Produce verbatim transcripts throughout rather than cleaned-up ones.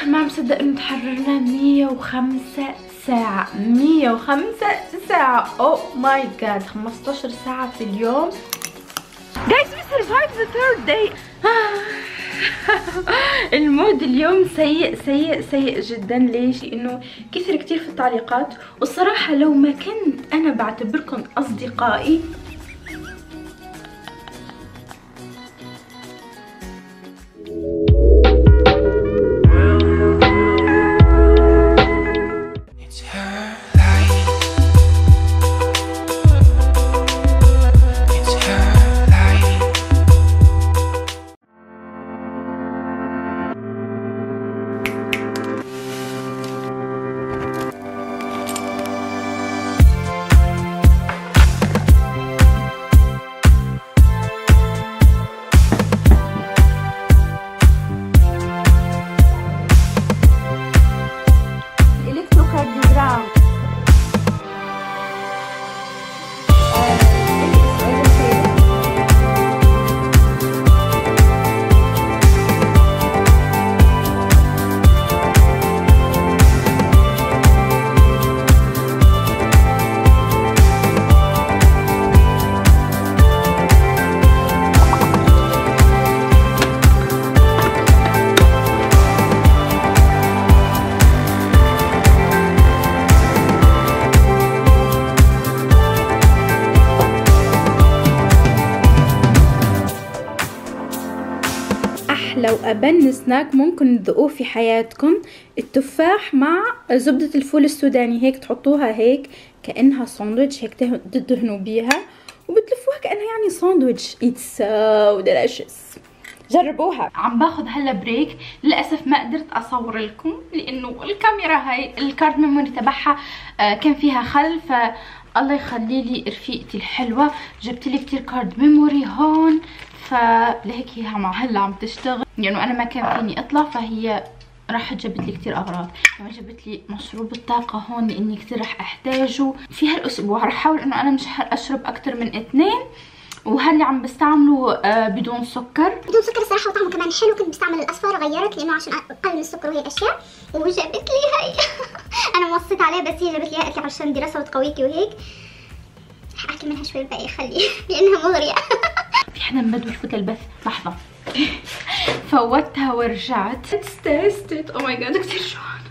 ما مصدق انه تحررنا مية وخمسة ساعة. مية وخمسة ساعة. اوه ماي جاد. خمستاشر ساعة في اليوم. Guys we survived the third day. المود اليوم سيء سيء سيء جدا. ليش؟ لانه كثر كتير في التعليقات، والصراحة لو ما كنت انا بعتبركم اصدقائي لو أبن سناك ممكن تذوقوه في حياتكم، التفاح مع زبدة الفول السوداني. هيك تحطوها هيك كأنها ساندويتش، هيك تدهنوا بيها وبتلفوها كأنها يعني ساندويتش. It's so delicious. جربوها. عم باخذ هلا بريك. للأسف ما قدرت أصور لكم لأنه الكاميرا هاي الكارد ميموري تبعها آه كان فيها خلل، ف الله يخلي لي رفيقتي الحلوة جبت لي كتير كارد ميموري هون، فلهيك هي مع هلا عم تشتغل. يعني انا ما كان فيني اطلع، فهي راحت جبت لي كتير اغراض. كمان جبت لي مشروب الطاقه هون لاني كتير رح احتاجه في هالاسبوع. رح احاول انه انا مش اشرب اكتر من اثنين، وهاللي عم بستعمله آه بدون سكر. بدون سكر الصراحه، وطعمه كمان حلو. كنت بستعمل الاصفر، غيرت لانه عشان اقل من السكر وهي الاشياء. وجبت لي هي انا وصيت عليها بس هي جابت لي قالت لي عشان دراسه وتقويكي وهيك. رح اكل منها شوي الباقي خليه لانها مغريه. في حدا مدوي يفوت البث لحظه. فوتها ورجعت. تستست. او ماي جاد كثير جوعانه.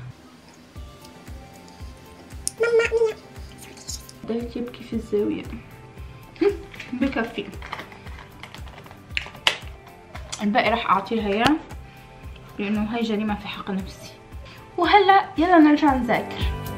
ماما بدأت يبكي في الزاويه. بكفي. الباقي راح اعطيها اياه لانه هاي جريمه في حق نفسي. وهلا يلا نرجع نذاكر.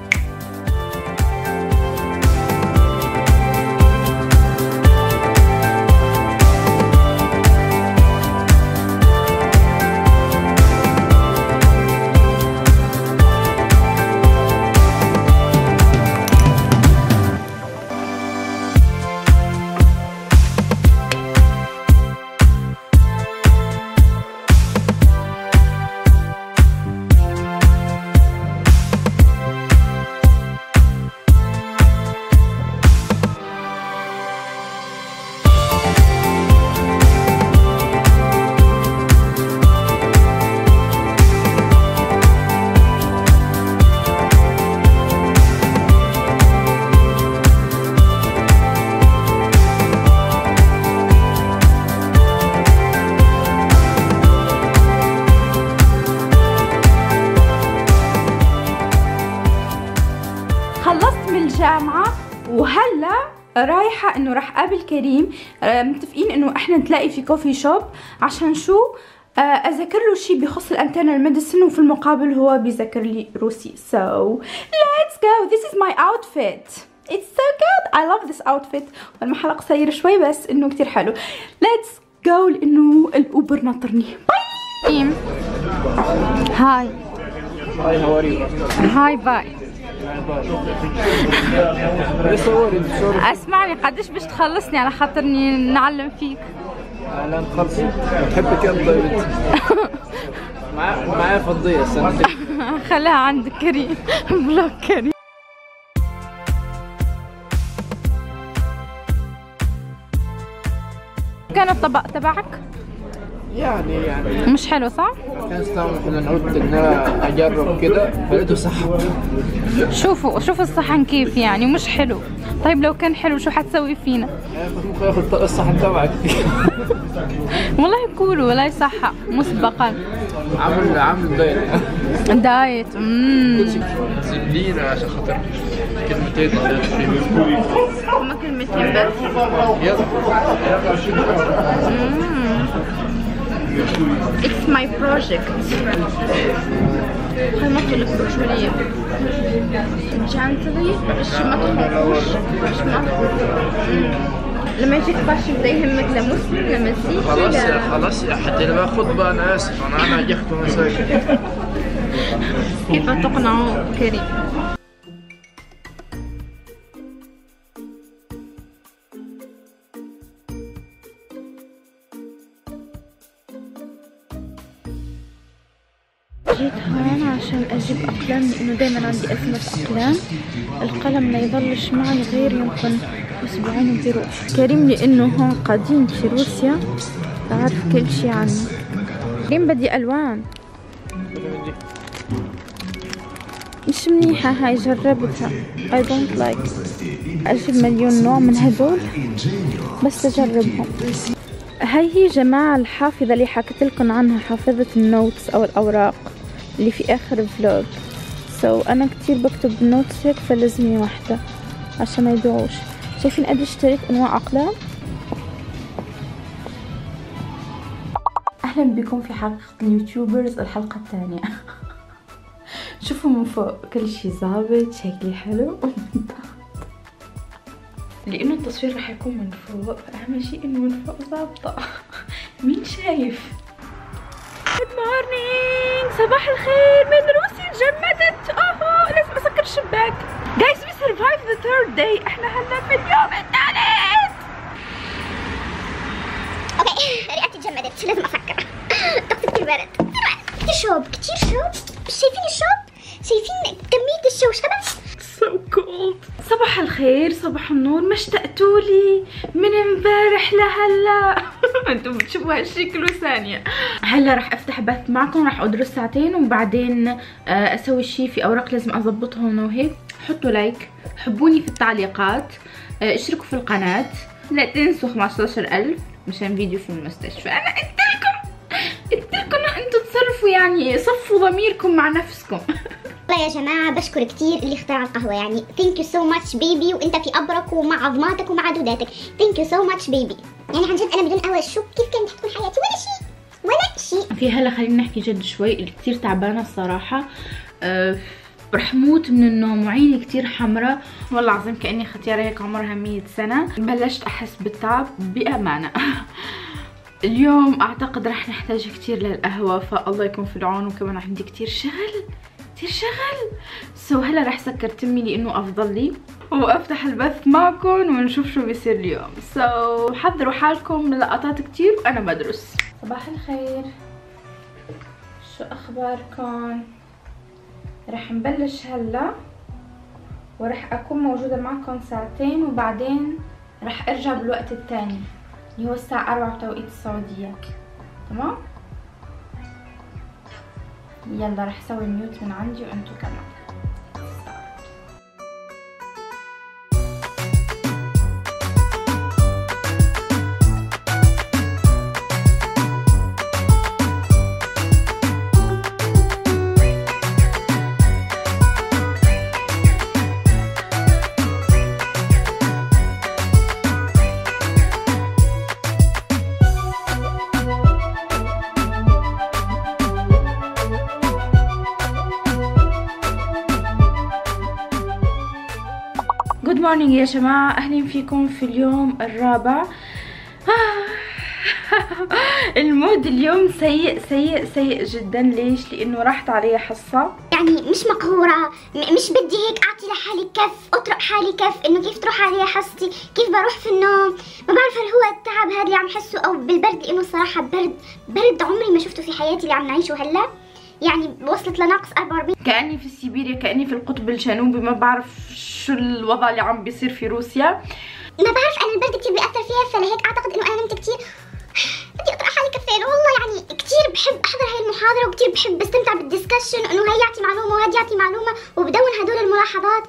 الجامعة وهلا رايحة انه راح قابل كريم. متفقين انه احنا نتلاقي في كوفي شوب عشان شو اذاكر له شيء بخص الانترنال ميديسن، وفي المقابل هو بيذاكر لي روسي. So let's go. This is my outfit. It's so good. I love this outfit. والمحل قصير شوي بس انه كتير حلو. Let's go لانه الاوبر ناطرني. باي. هاي. Hi, how are you? هاي باي. اسمعني قديش باش تخلصني على خاطرني نعلم فيك؟ لا نخلصي بحبك انت بنت. معايا فضيه سنتين. خليها عندك كريم. بلوك كريم. كان الطبق تبعك؟ يعني يعني مش حلو صح؟ كان استعمل احنا نعود ان انا اجرب كده فلقيته صح. شوفوا شوفوا الصحن كيف يعني مش حلو. طيب لو كان حلو شو حتسوي فينا؟ ممكن ياخذ الصحن تبعك. والله كولو ولا يصحى مسبقا. عامل عامل دايت. دايت. اممم زبلينا عشان خاطر كلمتين. هما كلمتين بس. يلا. It's my project. خلينا ندخل الكشرية. Gently مش ما تخافوش مش ما لما يجيك فاشل ده يهمك لا مسلم لا مسيحي. خلاص يا خلاص يا حتى اللي باخذ بقى انا اسف انا انا نجحت وانا ساكت. كيف تقنعوا كريم؟ جيت هون عشان اجيب اقلام لانه دايما عندي ازمة اقلام. القلم ما يضلش معي غير يمكن اسبوعين وبيروح. كريم لانه هون قديم في روسيا بعرف كل شي عنه. كريم بدي الوان مش منيحة هاي جربتها. I don't like اجيب مليون نوع من هدول بس اجربهم. هاي هي جماعة الحافظة اللي حكيت لكم عنها، حافظة النوتس او الاوراق اللي في اخر الفلوج. سو so, انا كتير بكتب نوتس هيك فلازمني واحدة عشان ما يضيعوش. شايفين قد اشتريت انواع اقلام. اهلا بكم في حلقة اليوتيوبرز الحلقة الثانية. شوفوا من فوق كل شي ظابط، شكلي حلو ومن تحت لانه التصوير رح يكون من فوق، اهم شي انه من فوق ظابطة. مين شايف؟ جود مورنينج، صباح الخير من روسيا. جمدت اوه لازم اسكر الشباك. جايز وي سرفايف ذا ثيرد داي. احنا هلا في اليوم الثالث. اوكي رئتي تجمدت لازم اسكر. طقت كتير برد كتير شوب كتير شوب. شايفين الشوب؟ شايفين كمية الشوشبة؟ so cold. صباح الخير صباح النور. ما اشتقتولي من امبارح لهلا؟ انتم بتشوفوا هالشكل ثانية. هلا راح افتح بث معكم، راح ادرس ساعتين وبعدين اسوي شي في اوراق لازم اضبطهم وهيك. حطوا لايك، حبوني في التعليقات، اشتركوا في القناة، لا تنسوا خمسطعش ألف مشان فيديو في المستشفى. انا قلت لكم قلت لكم انتم تصرفوا يعني صفوا ضميركم مع نفسكم. والله يا جماعة بشكر كتير اللي اخترع القهوة، يعني ثانك يو سو ماتش بيبي، وانت في ابرك ومع عظماتك ومع دوداتك. ثانك يو سو ماتش بيبي. يعني عن جد انا بدون قهوة شو كيف كانت تكون حياتي؟ ولا شيء ولا شيء. اوكي هلا خلينا نحكي جد شوي. اللي كتير تعبانة الصراحة، أه رح موت من النوم وعيني كتير حمرة والله العظيم كأني ختيارة هيك عمرها مية سنة. بلشت احس بالتعب بأمانة. اليوم اعتقد رح نحتاج كتير للقهوة، فالله يكون في العون، وكمان عندي كتير شغل كتير شغل. سو هلا رح سكر تمي لانه افضل لي وافتح البث معكم ونشوف شو بيصير اليوم. سو حضروا حالكم للقطات كتير وانا بدرس. صباح الخير، شو اخباركم؟ رح نبلش هلا ورح اكون موجودة معكم ساعتين وبعدين رح ارجع بالوقت الثاني اللي هو الساعة أربعة بتوقيت السعودية. تمام؟ يلا رح اسوي ميوت من عندي وانتو كمان. جود مورنينج يا جماعة، أهلا فيكم في اليوم الرابع. المود اليوم سيء سيء سيء جدا. ليش؟ لأنه راحت علي حصة، يعني مش مقهورة، مش بدي هيك أعطي لحالي كف، أطرق حالي كف إنه كيف تروح علي حصتي، كيف بروح في النوم. ما بعرف هل هو التعب هذا اللي عم حسه أو بالبرد، لأنه صراحة برد برد عمري ما شفته في حياتي اللي عم نعيشه هلا. يعني وصلت لناقص أربعة وأربعين. كأني في سيبيريا، كأني في القطب الجنوبي. ما بعرف شو الوضع اللي عم بيصير في روسيا. ما بعرف، أنا البرد كتير بيأثر فيها، فلهيك أعتقد إنه أنا نمت كتير. بدي أطرق حالي كفين والله. يعني المحاضره وكثير بحب استمتع بالدسكشن، انه هي يعطي معلومه وهذا يعطي معلومه وبدون هدول الملاحظات.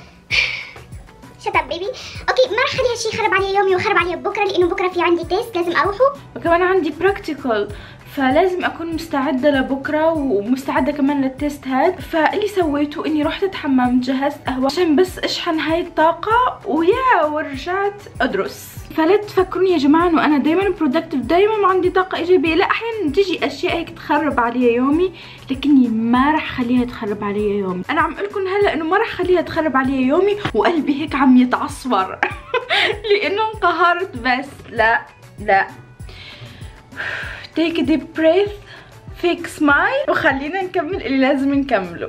شت اب بيبي. اوكي ما رح اخلي هالشيء يخرب علي يومي ويخرب علي بكره، لانه بكره في عندي تيست لازم اروحه، وكمان عندي براكتيكال، فلازم اكون مستعده لبكره ومستعده كمان للتيست هاد. فاللي سويته اني رحت اتحمم، جهزت قهوه عشان بس اشحن هاي الطاقه ويا ورجعت ادرس. فلا تفكروني يا جماعه انه انا دايما برودكتيف، دايما عندي طاقه ايجابيه، لا احيانا تجي اشياء هيك تخرب علي يومي، لكني ما رح خليها تخرب علي يومي. انا عم اقول لكم هلا انه ما رح خليها تخرب علي يومي وقلبي هيك عم يتعصفر لانه انقهرت. بس لا لا، take a deep breath, fix smile، وخلينا نكمل اللي لازم نكمله.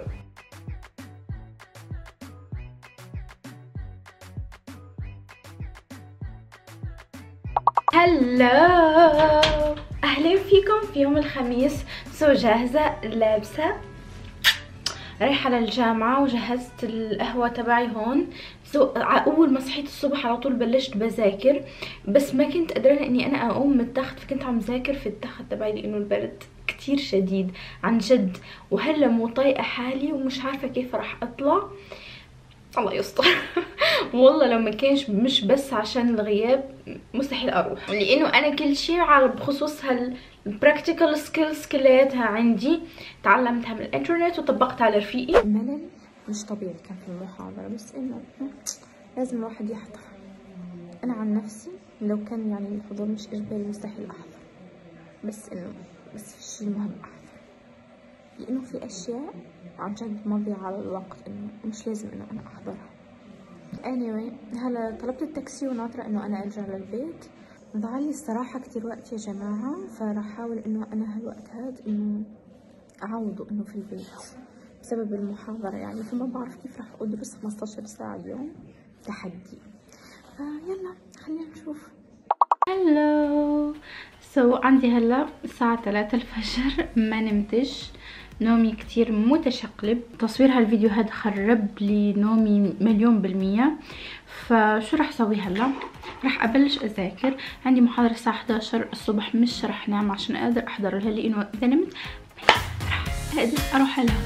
هلو، اهلا فيكم في يوم الخميس. سو جاهزه، لابسه، رايحه للجامعه وجهزت القهوه تبعي هون. سو اول ما صحيت الصبح على طول بلشت بذاكر، بس ما كنت قادره اني انا اقوم من التخت، فكنت عم ذاكر في التخت تبعي لانه البرد كتير شديد عن جد. وهلا مو طايقه حالي ومش عارفه كيف راح اطلع، الله يستر. والله لو ما كانش مش بس عشان الغياب مستحيل اروح، لانه انا كل شيء على بخصوص هالبراكتيكال سكيلز كلياتها عندي تعلمتها من الانترنت وطبقتها على رفيقي. ملل مش طبيعي كان في المحاضرة، بس انه لازم الواحد يحضر. انا عن نفسي لو كان يعني الحضور مش اجباري مستحيل احضر، بس انه بس في شيء مهم احضر، لانه في اشياء عن جد مضيعة على الوقت، انه مش لازم انه انا احضرها. anyway هلا طلبت التاكسي وناطرة انه انا ارجع للبيت. ضاعلي الصراحة كتير وقت يا جماعة، فراح احاول انه انا هالوقت هاد انه اعوضه انه في البيت بسبب المحاضرة يعني، فما بعرف كيف راح ادرس خمسطعش ساعة اليوم، تحدي. فيلا خلينا نشوف. هلو، سو عندي هلا الساعة ثلاثة الفجر، ما نمتش، نومي كتير متشقلب. تصوير هالفيديو هذا خرب لي نومي مليون بالمية. فشو رح اسوي هلا؟ رح ابلش اذاكر، عندي محاضرة الساعة احدى عشر الصبح، مش رح نام عشان اقدر احضر لها، لانه اذا نمت رح اقدر اروح لها.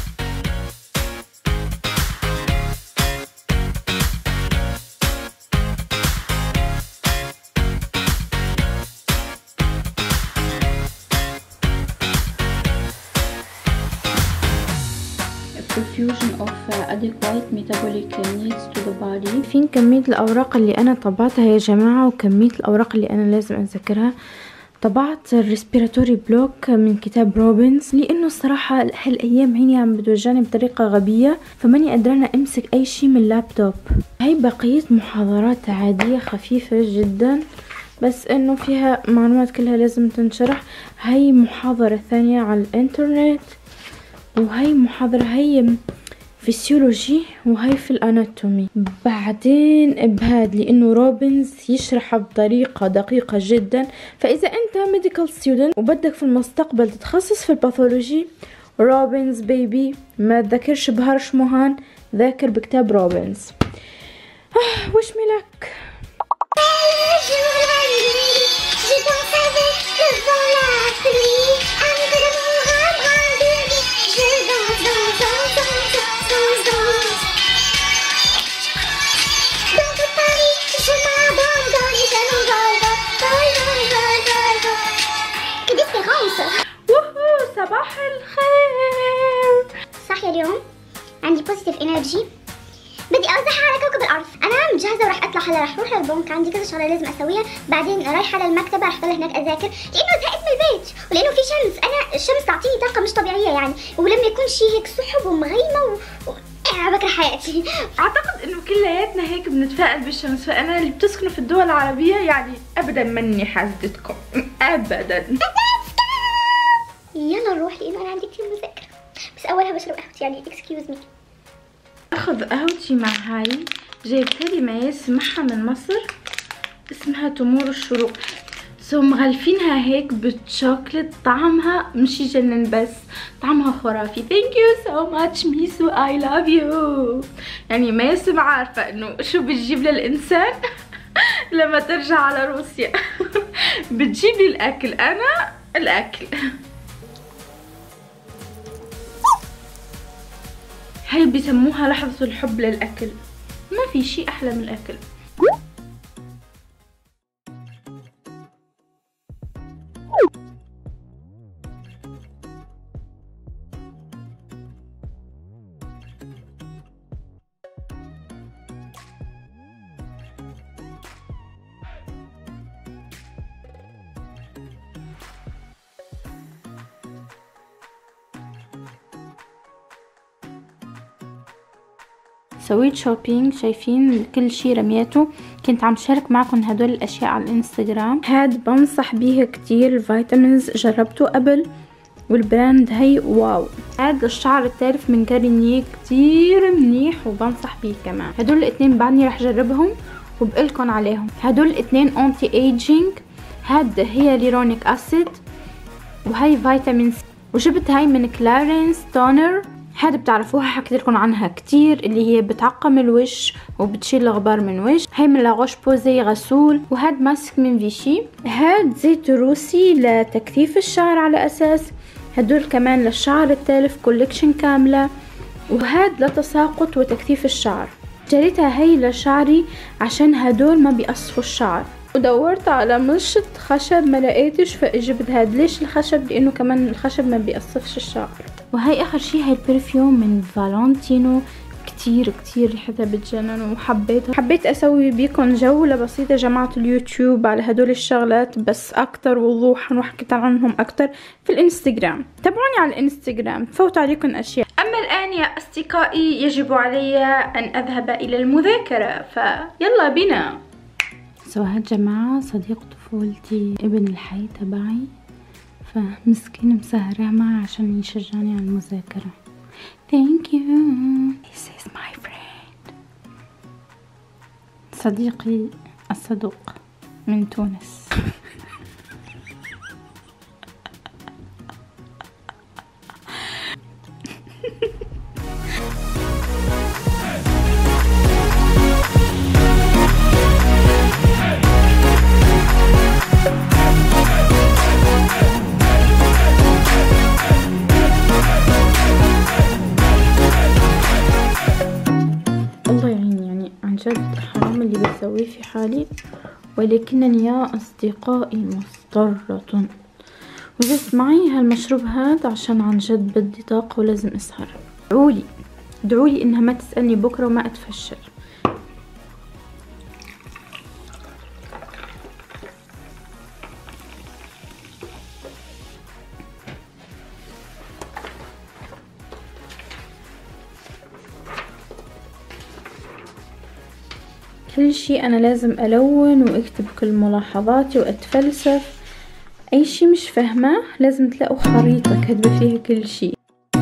Perfusion of adequate metabolic needs to the body. فين كمية الأوراق اللي أنا طبعتها يا جماعة وكمية الأوراق اللي أنا لازم أذاكرها. طبعت الريسبيراتوري بلوك من كتاب روبنز، لأنه الصراحة هالأيام عيني عم بتوجعني بطريقة غبية، فماني قادرة أمسك أي شي من اللابتوب. هاي بقية محاضرات عادية خفيفة جدا، بس انه فيها معلومات كلها لازم تنشرح. هاي محاضرة ثانية على الانترنت، وهي محاضرة هي فيسيولوجي، وهي في الاناتومي. بعدين ابهاد، لانه روبنز يشرح بطريقة دقيقة جدا. فاذا انت ميديكال ستودنت وبدك في المستقبل تتخصص في الباثولوجي، روبنز بيبي، ما تذاكرش بهرش مهان، ذاكر بكتاب روبنز. آه وش ملك. صباح الخير. صاحية اليوم عندي بوزيتيف انرجي، بدي اوزعها على كوكب الارض. انا مجهزه وراح اطلع هلا، راح اروح للبنك، عندي كذا شغله لازم اسويها، بعدين رايحه للمكتبه راح ضل هناك اذاكر، لانه زهقت من البيت ولانه في شمس. انا الشمس تعطيني طاقه مش طبيعيه يعني، ولما يكون شيء هيك سحب ومغيمه و... و... آه بكره حياتي. اعتقد انه كلياتنا هيك بنتفائل بالشمس، فانا اللي بتسكنوا في الدول العربيه يعني ابدا مني حاسدتكم ابدا. يلا نروح لانه انا عندي كثير مذاكره، بس اولها بشرب قهوتي يعني اكسكيوز مي. اخذ قهوتي مع هاي، جايبتها لي ماس معها من مصر، اسمها تمور الشروق. سو مغلفينها هيك بالشوكلت، طعمها مش يجنن بس طعمها خرافي. ثانك يو سو ماتش ميسو، اي لاف يو. يعني ماس عارفه انه شو بتجيب للانسان لما ترجع على روسيا. بتجيب لي الاكل، انا الاكل. هاي بيسموها لحظة الحب للأكل، ما في شي أحلى من الأكل. سويت شوبينج، شايفين كل شي رميته. كنت عم شارك معكم هدول الاشياء على الانستغرام. هاد بنصح بيه كتير، الفيتامينز جربته قبل والبراند هي واو. هاد الشعر التالف من جارينيه كتير منيح وبنصح بيه كمان. هدول الاثنين بعدني رح جربهم وبقلكن عليهم. هدول الاثنين انتي ايجينج، هاد هي ليرونيك اسيد وهي فيتامين سي. وجبت هاي من كلارنس تونر، هذا بتعرفوها حكيت لكم عنها كتير، اللي هي بتعقم الوش وبتشيل الغبار من وش. هاي من لاغوش بوزي غسول. وهاد ماسك من فيشي. هاد زيت روسي لتكثيف الشعر على اساس. هدول كمان للشعر التالف كوليكشن كاملة. وهاد لتساقط وتكثيف الشعر. اشتريتها هي لشعري عشان هدول ما بيقصفوا الشعر. ودورت على مشط خشب ما لقيتش، فاجبت هاد. ليش الخشب؟ لانه كمان الخشب ما بيقصفش الشعر. وهي اخر شي هاي البرفيوم من فالنتينو، كتير كتير ريحتها بتجنن وحبيتها. حبيت اسوي بيكم جولة بسيطة جماعة اليوتيوب على هدول الشغلات، بس اكتر وضوحا وحكيت عنهم اكتر في الانستغرام. تابعوني على الانستغرام فوت عليكم اشياء. اما الان يا اصدقائي يجب علي ان اذهب الى المذاكرة، فيلا بنا. سو هاد جماعة صديق طفولتي ابن الحي تبعي، فمسكين مسهرة معي عشان يشجعني على المذاكرة. Thank you. This is my friend. صديقي الصدوق من تونس. جد حرام اللي بسويه في حالي، ولكنني يا أصدقائي مضطرة. وجبت معي هالمشروب هذا عشان عن جد بدي طاقة ولازم أسهر. ادعولي ادعولي إنها ما تسألني بكرة وما أتفشل. كل شي انا لازم الون واكتب كل ملاحظاتي واتفلسف. اي شي مش فاهماه لازم تلاقوا خريطة كاتبة فيها كل شي.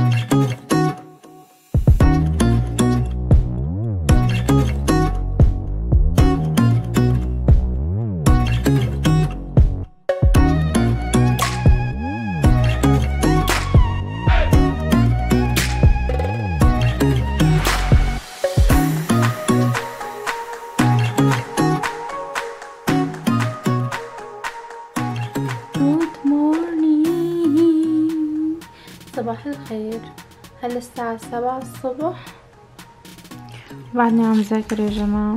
صباح الخير، هلا الساعة سبعة الصبح وبعدني عم ذاكر يا جماعة.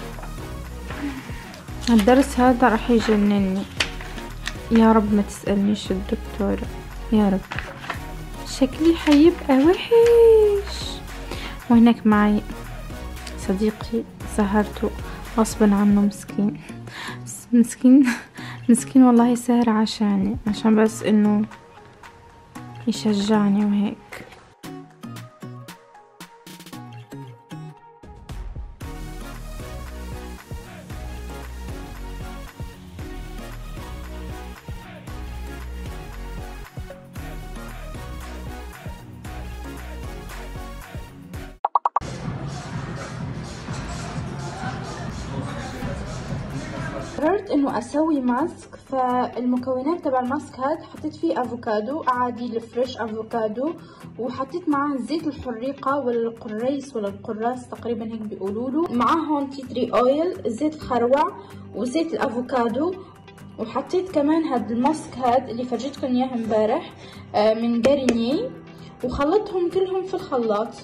الدرس هذا رح يجنني، يا رب ما تسألنيش الدكتورة، يا رب شكلي حيبقى وحش. وهناك معي صديقي سهرته غصبا عنه، مسكين مسكين مسكين والله سهر عشاني، عشان بس انه يشجعني وهيك. قررت انه اسوي ماسك، فالمكونات تبع الماسك هاد حطيت فيه افوكادو عادي الفريش افوكادو، وحطيت معاه زيت الحريقه ولا القريص ولا القراص تقريبا هيك بيقولوا له، معاهم تي تري اويل زيت الخروع وزيت الافوكادو، وحطيت كمان هاد الماسك هاد اللي فرجيتكم اياه امبارح من جارينيه، وخلطهم كلهم في الخلاط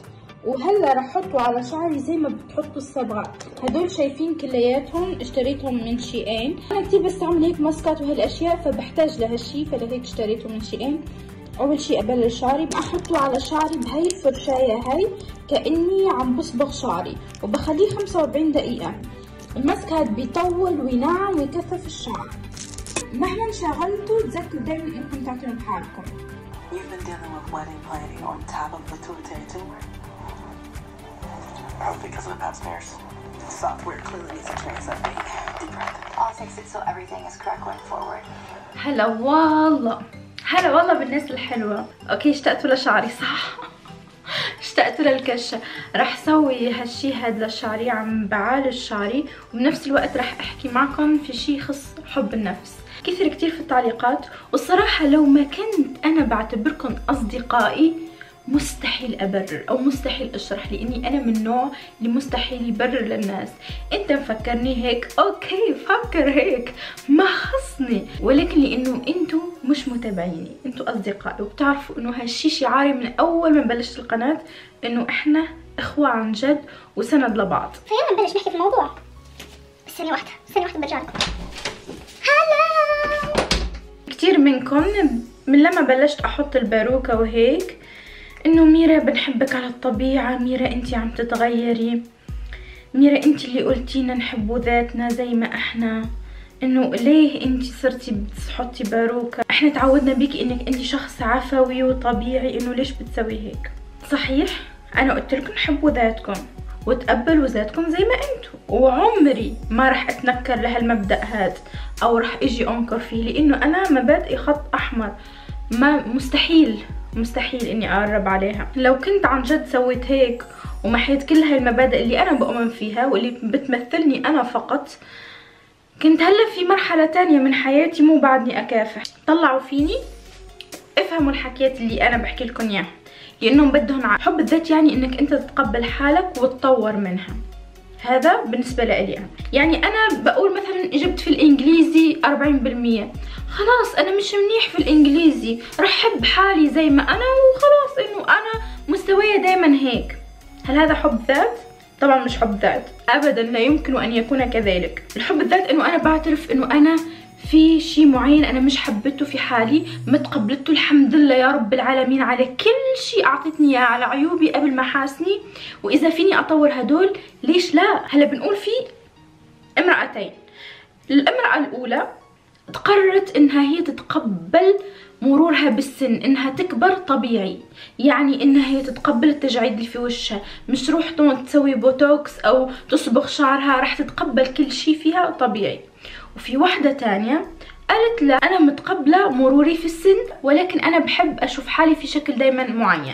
وهلا رح احطه على شعري زي ما بتحطوا الصبغه. هدول شايفين كلياتهم اشتريتهم من شيئين. انا كتير بستعمل هيك ماسكات وهالاشياء فبحتاج لهالشي، فلهيك اشتريته من شيئين. اول شي ابلش شعري بحطه على شعري بهي الفرشايه هاي كاني عم بصبغ شعري، وبخليه خمسة وأربعين دقيقه. الماسك هاد بيطول وينعم ويكثف الشعر. مهما شغلتوا تذكروا دايما انكم تعتنوا بحالكم. You've been dealing with wedding planning on top of pituitary tumor? Probably because of the pap smears. The software clearly needs to trace that big. Deep breath. I'll fix it so everything is correct going forward. هلا والله هلا والله بالناس الحلوة. اوكي اشتقتوا لشعري صح؟ اشتقتوا للكشة. رح سوي هالشي هاد لشعري، عم بعالج شعري، وبنفس الوقت رح احكي معكم في شي يخص حب النفس. كثر كتير في التعليقات، والصراحة لو ما كنت انا بعتبركم اصدقائي مستحيل ابرر او مستحيل اشرح، لاني انا من النوع اللي مستحيل يبرر للناس. انت مفكرني هيك، اوكي فكر هيك، ما خصني، ولكن لانه انتو مش متابعيني، انتو اصدقائي، وبتعرفوا انه هالشي شعاري من اول ما بلشت القناة، انه احنا اخوة عن جد وسند لبعض. فيلا نبلش نحكي في الموضوع. ثانية واحدة ثانية واحدة برجع لكم. هلا كتير منكم من لما بلشت احط الباروكة وهيك انه ميرا بنحبك على الطبيعة، ميرا انتي عم تتغيري، ميرا انتي اللي قلتينا نحبوا ذاتنا زي ما احنا، انه ليه انتي صرتي بتحطي باروكة، احنا تعودنا بيكي انك انتي شخص عفوي وطبيعي، انه ليش بتسوي هيك؟ صحيح انا قلت لكم حبوا ذاتكم وتقبلوا ذاتكم زي ما انتم، وعمري ما رح اتنكر لهالمبدأ هاد او رح اجي انكر فيه، لانه انا مبادئي خط احمر، ما مستحيل مستحيل اني اقرب عليها. لو كنت عن جد سويت هيك ومحيت كل هاي المبادئ اللي انا بؤمن فيها واللي بتمثلني انا فقط، كنت هلا في مرحلة تانية من حياتي مو بعدني اكافح. طلعوا فيني، افهموا الحكيات اللي انا بحكي لكم اياها، لانهم بدهم ع... حب الذات يعني انك انت تتقبل حالك وتطور منها. هذا بالنسبة لي أنا. يعني أنا بقول مثلا جبت في الإنجليزي أربعين بالمية، خلاص أنا مش منيح في الإنجليزي، رح أحب حالي زي ما أنا وخلاص، إنه أنا مستواي دايما هيك. هل هذا حب ذات؟ طبعا مش حب ذات، أبدا لا يمكن أن يكون كذلك. الحب الذات إنه أنا بعترف إنه أنا في شيء معين أنا مش حبيته في حالي، متقبلته الحمد لله يا رب العالمين على كل شيء أعطتني إياه، على عيوبي قبل محاسني، وإذا فيني أطور هدول ليش لا؟ هلا بنقول في امرأتين. الامرأة الأولى قررت إنها هي تتقبل مرورها بالسن، إنها تكبر طبيعي، يعني إنها هي تتقبل التجاعيد اللي في وشها، مش تروح تسوي بوتوكس أو تصبغ شعرها، راح تتقبل كل شيء فيها طبيعي. وفي واحدة تانية قالت لا أنا متقبلة مروري في السن، ولكن أنا بحب أشوف حالي في شكل دايما معين.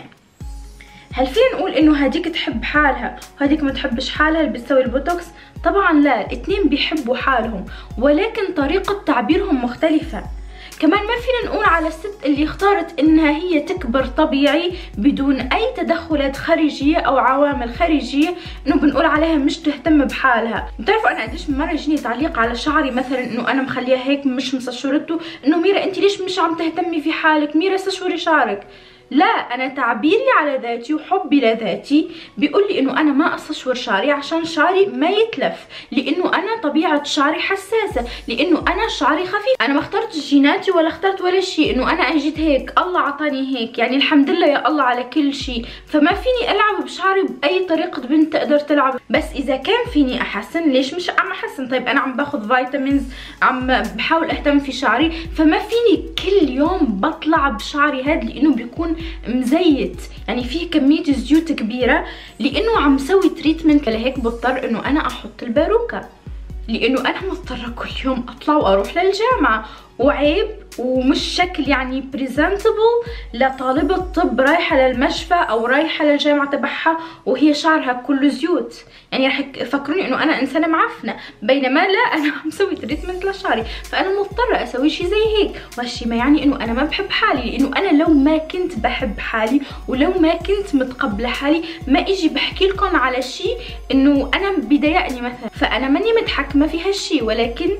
هل فينا نقول إنه هديك تحب حالها وهديك ما تحبش حالها اللي بتسوي البوتوكس؟ طبعا لا، الاثنين بيحبوا حالهم، ولكن طريقة تعبيرهم مختلفة. كمان ما فينا نقول على الست اللي اختارت انها هي تكبر طبيعي بدون اي تدخلات خارجيه او عوامل خارجيه انه بنقول عليها مش تهتم بحالها. بتعرفوا انا قديش من مره يجيني تعليق على شعري مثلا انه انا مخليها هيك مش مسشورته، انه ميرا انت ليش مش عم تهتمي في حالك، ميرا سشوري شعرك. لا، انا تعبيري على ذاتي وحبي لذاتي بيقول لي انه انا ما استشور شعري عشان شعري ما يتلف، لانه انا طبيعه شعري حساسه، لانه انا شعري خفيف. انا ما اخترتش جيناتي ولا اخترت ولا شيء، انه انا اجيت هيك الله عطاني هيك، يعني الحمد لله يا الله على كل شيء، فما فيني العب بشعري باي طريقه بنت تقدر تلعب. بس اذا كان فيني احسن ليش مش عم احسن؟ طيب انا عم باخذ فيتامينز، عم بحاول اهتم في شعري، فما فيني كل يوم بطلع بشعري هاد لانه بيكون مزيت، يعني فيه كمية زيوت كبيرة، لانه عم سوي تريتمنت. لهيك بضطر انه انا احط الباروكة، لانه انا مضطرة كل يوم اطلع واروح للجامعة، وعيب ومش شكل يعني بريزنتبل لطالبة طب رايحة للمشفى او رايحة للجامعة تبعها وهي شعرها كله زيوت، يعني رح يفكروني انه انا انسانة معفنة، بينما لا، انا عم سوي تريتمنت لشعري، فانا مضطرة اسوي شيء زي هيك. وهالشي ما يعني انه انا ما بحب حالي، لانه انا لو ما كنت بحب حالي ولو ما كنت متقبلة حالي ما اجي بحكي لكم على شيء انه انا بضايقني مثلا، فانا ماني متحكمة في هالشي، ولكن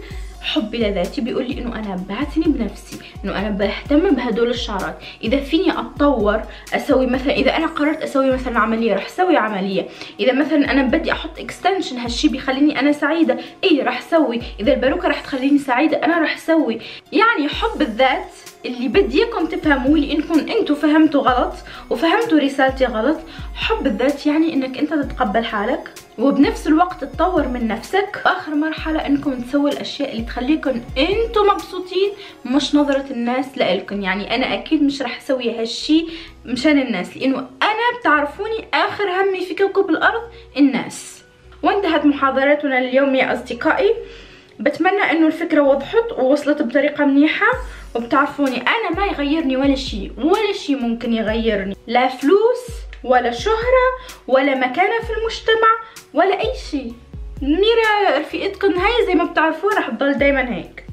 حبي لذاتي بيقول لي انه انا بعتني بنفسي، انه انا بهتم بهدول الشعرات. اذا فيني اتطور اسوي مثلا، اذا انا قررت اسوي مثلا عمليه رح اسوي عمليه، اذا مثلا انا بدي احط اكستنشن هالشي بيخليني انا سعيده اي رح اسوي، اذا الباروكه رح تخليني سعيده انا رح اسوي. يعني حب الذات اللي بدي اياكم تفهموه لانكم انتم فهمتوا غلط وفهمتوا رسالتي غلط. حب الذات يعني انك انت تتقبل حالك وبنفس الوقت تطور من نفسك. واخر مرحله انكم تسووا الاشياء اللي تخليكم انتم مبسوطين مش نظره الناس لإلكم. يعني انا اكيد مش رح اسوي هالشي مشان الناس، لانه انا بتعرفوني اخر همي في كوكب الارض الناس. وانتهت محاضرتنا اليوم يا اصدقائي. بتمنى انه الفكره وضحت ووصلت بطريقه منيحه. وبتعرفوني انا ما يغيرني ولا شيء، ولا شيء ممكن يغيرني، لا فلوس ولا شهرة ولا مكانة في المجتمع ولا اي شيء. ميرا رفيقتكم هاي زي ما بتعرفوها رح تضل دايما هيك.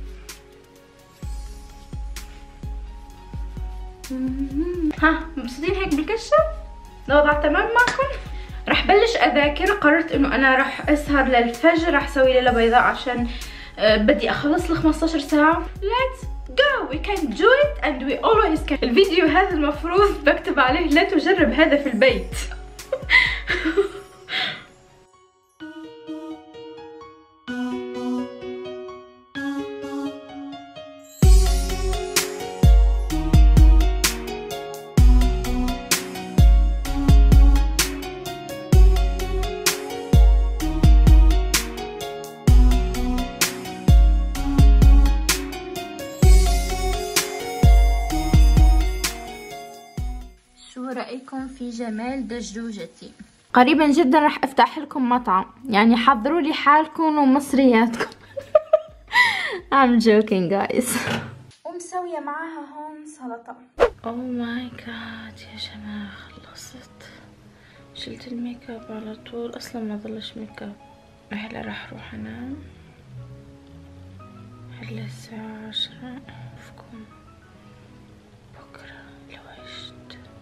ها مبسوطين هيك بالكشة؟ الوضع تمام معكم؟ رح بلش اذاكر. قررت انه انا رح اسهر للفجر، رح اسوي ليلة بيضاء عشان بدي اخلص ال خمسطعش ساعة. Let's go, we can do it and we always can. الفيديو هذا المفروض بكتب عليه لا تجرب هذا في البيت. رأيكم في جمال دجوجتي؟ قريبا جدا راح افتح لكم مطعم، يعني حضروا لي حالكم ومصرياتكم. I'm joking guys. ومسوية معاها هون سلطة. Oh my god يا جماعة خلصت. شلت الميك اب على طول، اصلا ما ضلش ميك اب. هلا راح اروح انام. هلا الساعة عشرة. اشوفكم بكرة لو عشت.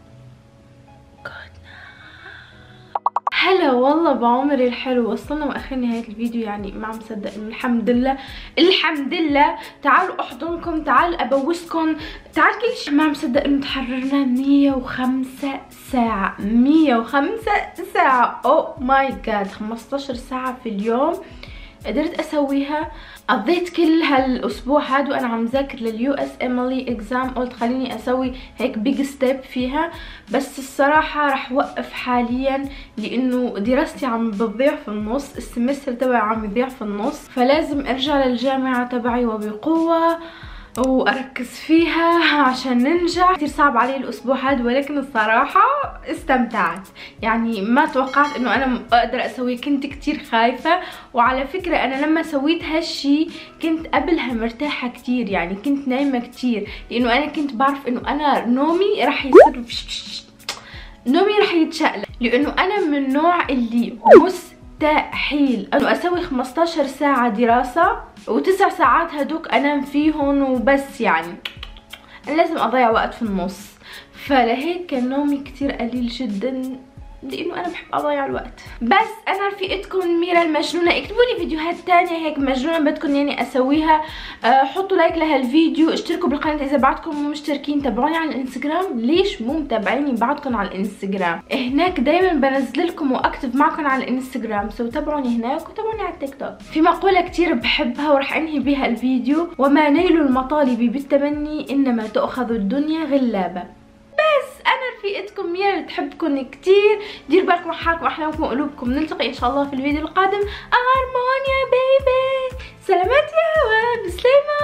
هلا والله بعمري الحلو. وصلنا واخر نهايه الفيديو، يعني ما عم صدق انه الحمد لله الحمد لله. تعالوا احضنكم، تعال ابوسكم، تعال كل شيء. ما عم صدق انه تحررنا مية وخمسة ساعه. مية وخمسة ساعه او ماي جاد. خمسطعش ساعه في اليوم قدرت اسويها. قضيت كل هالاسبوع هذا وانا عم ذاكر لليو اس اميلي اكزام. قلت خليني اسوي هيك بيج ستيب فيها، بس الصراحه رح وقف حاليا لانه دراستي عم بتضيع في النص، السمستر تبعي عم يضيع في النص، فلازم ارجع للجامعه تبعي وبقوه واركز فيها عشان ننجح. كثير صعب علي الاسبوع هذا، ولكن الصراحه استمتعت. يعني ما توقعت انه انا اقدر اسوي، كنت كثير خايفه. وعلى فكره انا لما سويت هالشي كنت قبلها مرتاحه كثير، يعني كنت نايمه كثير، لانه انا كنت بعرف انه انا نومي رح يصير نومي رح يتشقلب، لانه انا من النوع اللي مستحيل انه اسوي خمسطعش ساعه دراسه وتسع ساعات هدوك انام فيهم وبس. يعني انا لازم اضيع وقت في النص، فلهيك كان نومي كتير قليل جدا، لانه انا بحب اضيع الوقت. بس انا رفيقتكم ميرا المجنونه. اكتبوا لي فيديوهات تانية هيك مجنونه بدكم يعني اسويها. أه حطوا لايك لهالفيديو، اشتركوا بالقناه اذا بعدكم مو مشتركين، تابعوني على الانستغرام. ليش مو متابعيني بعدكم على الانستغرام؟ هناك دايما بنزل لكم واكتب معكم على الانستغرام، سو تابعوني هناك وتابعوني على التيك توك. في مقوله كتير بحبها وراح انهي بها الفيديو: وما نيل المطالب بالتمني انما تؤخذ الدنيا غلابه. بس انا رفيقتكم ميرا اللي تحبكم كتير. دير بالكم على حالكم واحلامكم وقلوبكم. نلتقي ان شاء الله في الفيديو القادم. ارمون يا بيبي. سلامات يا هوا. بسلامة.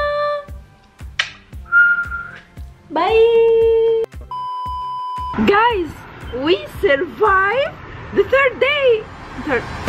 باي. Guys, we survived the third day. Third